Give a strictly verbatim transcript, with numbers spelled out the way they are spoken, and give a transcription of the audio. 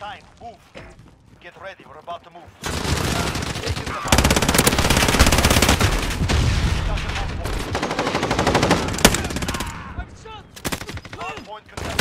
time. Move. Get ready. We're about to move. Taking the hard point. I'm shot! Hard point contested.